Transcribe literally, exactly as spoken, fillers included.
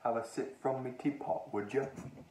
have a sip from me teapot, would you?